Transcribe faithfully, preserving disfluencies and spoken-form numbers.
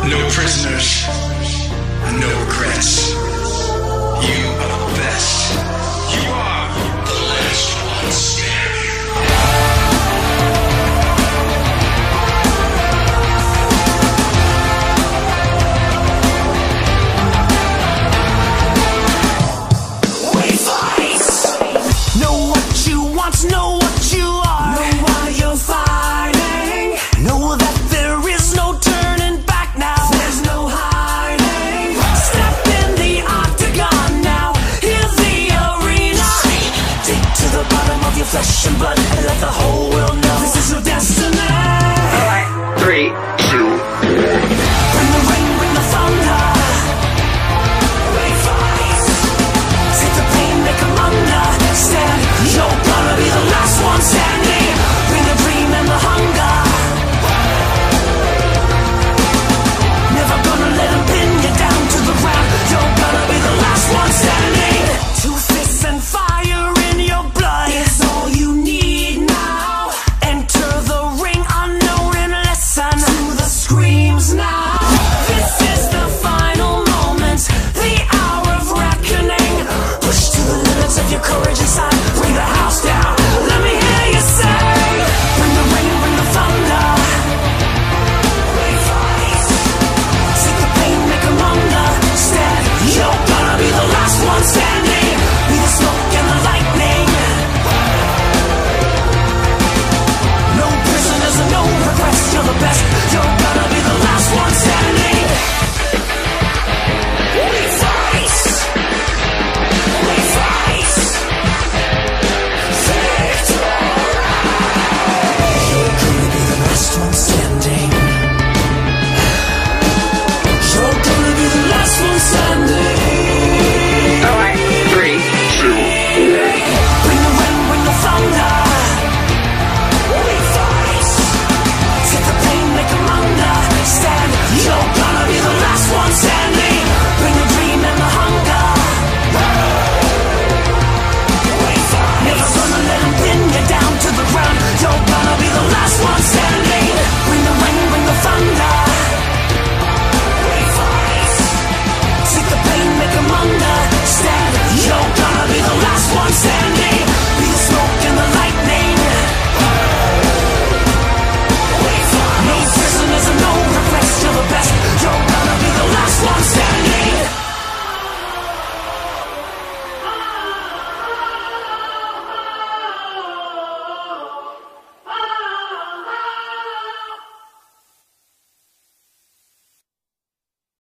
No prisoners, no regrets. You are the best. You are the last one standing. We fight. Know what you want, know what you are, know why you're fighting. Know that there is no turning back now. There's no hiding. Step in the octagon now. Here's the arena. Dig to the bottom of your flesh and blood and let the whole world know this is your destiny. Five, three, two, one.